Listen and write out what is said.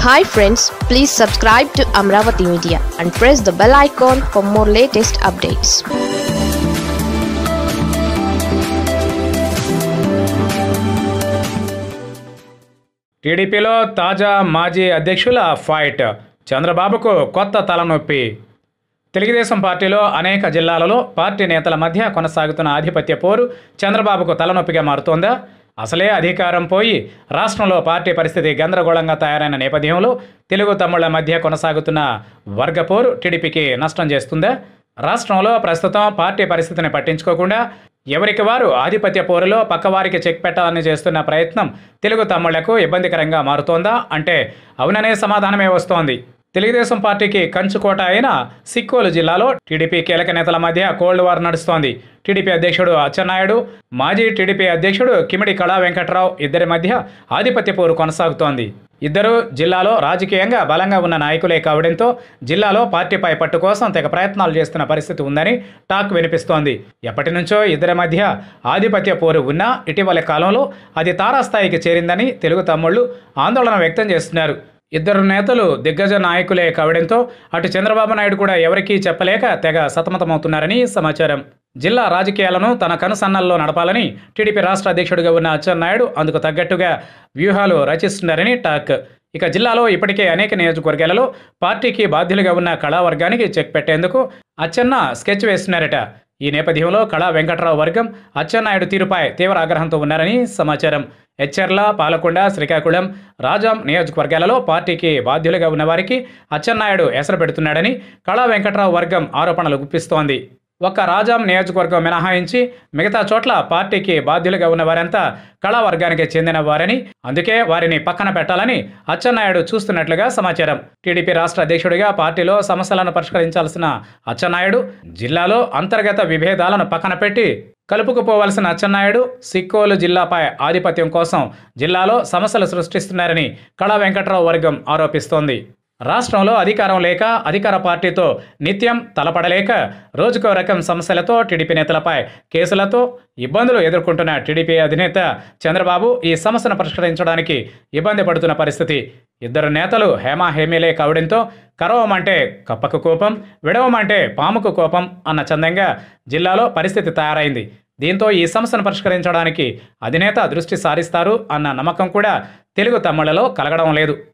Hi friends, please subscribe to Amaravathi Media and press the bell icon for more latest updates. టీడీపీలో తాజా మాజీ అధ్యక్షుల fight. చంద్రబాబుకు కొత్త తలనొప్పి. తెలుగుదేశం పార్టీలో అనేక జిల్లాలలో పార్టీ నేతల మధ్య కొనసాగుతున్న ఆధిపత్య పోరు చంద్రబాబుకు తలనొప్పిగా మారుతోందా? అసలే అధికారం పోయి రాష్ట్రంలో పార్టీ పరిస్థితి గందరగోళంగా తయారైన నేపథ్యంలో తెలుగు తమ్ముళ్ల మధ్య కొనసాగుతున్న వర్గపోరు టీడీపీకి నష్టం చేస్తుందా? రాష్ట్రంలో ప్రస్తుతం పార్టీ పరిస్థితిని పట్టించుకోకుండా ఎవరికి వారు ఆధిపత్య పోరులో పక్కవారికి చెక్ పెట్టాలని చేస్తున్న ప్రయత్నం తెలుగు తమ్ముళ్లకు ఇబ్బందికరంగా మారుతోందా అంటే అవుననే సమాధానమే వస్తోంది. తెలుగుదేశం పార్టీకి కంచుకోట అయిన సిక్కోలు జిల్లాలో టీడీపీ కీలక నేతల మధ్య కోల్డ్ వార్ నడుస్తోంది. టీడీపీ అధ్యక్షుడు అచ్చెన్నాయుడు, మాజీ టీడీపీ అధ్యక్షుడు కిమిడి కళా వెంకటరావు ఇద్దరి మధ్య ఆధిపత్య పోరు కొనసాగుతోంది. ఇద్దరు జిల్లాలో రాజకీయంగా బలంగా ఉన్న నాయకులే కావడంతో జిల్లాలో పార్టీపై పట్టు కోసం తెగ ప్రయత్నాలు చేస్తున్న పరిస్థితి ఉందని టాక్ వినిపిస్తోంది. ఎప్పటి నుంచో ఇద్దరి మధ్య ఆధిపత్య పోరు ఉన్నా ఇటీవల కాలంలో అది తారాస్థాయికి చేరిందని తెలుగు తమ్ముళ్లు ఆందోళన వ్యక్తం చేస్తున్నారు. ఇద్దరు నేతలు దిగ్గజ నాయకులే కావడంతో అటు చంద్రబాబు నాయుడు కూడా ఎవరికీ చెప్పలేక తెగ సతమతమవుతున్నారని సమాచారం. జిల్లా రాజకీయాలను తన కనుసన్నల్లో నడపాలని టీడీపీ రాష్ట్ర అధ్యక్షుడిగా ఉన్న అచ్చెన్నాయుడు అందుకు తగ్గట్టుగా వ్యూహాలు రచిస్తున్నారని టాక్. ఇక జిల్లాలో ఇప్పటికే అనేక నియోజకవర్గాలలో పార్టీకి బాధ్యులుగా ఉన్న కళావర్గానికి చెక్ పెట్టేందుకు అచ్చెన్న స్కెచ్ వేస్తున్నారట. ఈ నేపథ్యంలో కళా వెంకటరావు వర్గం అచ్చెన్నాయుడు తీరుపై తీవ్ర ఆగ్రహంతో ఉన్నారని సమాచారం. ఎచ్చెర్ల, పాలకొండ, శ్రీకాకుళం, రాజాం నియోజకవర్గాలలో పార్టీకి బాధ్యులుగా ఉన్నవారికి అచ్చెన్నాయుడు ఎసరు పెడుతున్నాడని కళా వెంకటరావు వర్గం ఆరోపణలు గుప్పిస్తోంది. ఒక్క రాజాం నియోజకవర్గం మినహాయించి మిగతా చోట్ల పార్టీకి బాధ్యులుగా ఉన్నవారంతా కళా వర్గానికి చెందిన వారని, అందుకే వారిని పక్కన పెట్టాలని అచ్చెన్నాయుడు చూస్తున్నట్లుగా సమాచారం. టీడీపీ రాష్ట్ర అధ్యక్షుడిగా పార్టీలో సమస్యలను పరిష్కరించాల్సిన అచ్చెన్నాయుడు జిల్లాలో అంతర్గత విభేదాలను పక్కన పెట్టి కలుపుకుపోవలసిన అచ్చెన్నాయుడు సిక్కోలు జిల్లాపై ఆధిపత్యం కోసం జిల్లాలో సమస్యలు సృష్టిస్తున్నారని కళా వెంకటరావు వర్గం ఆరోపిస్తోంది. రాష్ట్రంలో అధికారం లేక అధికార పార్టీతో నిత్యం తలపడలేక రోజుకో రకం సమస్యలతో టీడీపీ నేతలపై కేసులతో ఇబ్బందులు ఎదుర్కొంటున్న టీడీపీ అధినేత చంద్రబాబు ఈ సమస్యను పరిష్కరించడానికి ఇబ్బంది పడుతున్న పరిస్థితి. ఇద్దరు నేతలు హేమాహేమీలే కావడంతో కరవమంటే కప్పకు కోపం, విడవమంటే పాముకు కోపం అన్న చందంగా జిల్లాలో పరిస్థితి తయారైంది. దీంతో ఈ సమస్యను పరిష్కరించడానికి అధినేత దృష్టి సారిస్తారు అన్న నమ్మకం కూడా తెలుగు తమ్ముళ్లలో కలగడం లేదు.